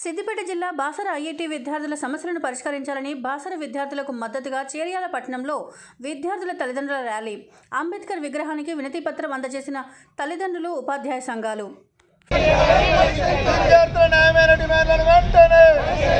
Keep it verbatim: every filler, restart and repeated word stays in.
సిద్దిపేట జిల్లా బాసర ఐఐటి విద్యార్థుల సమస్యలను పరిష్కరించాలని బాసర విద్యార్థులకు మద్దతుగా చేర్యాల పట్టణంలో విద్యార్థుల తల్లిదండ్రుల ర్యాలీ. అంబేద్కర్ విగ్రహానికి వినతి పత్రం అందజేసిన తల్లిదండ్రులు, ఉపాధ్యాయ సంఘాలు. విద్యార్థుల న్యాయమైన డిమాండ్లను వెంటనే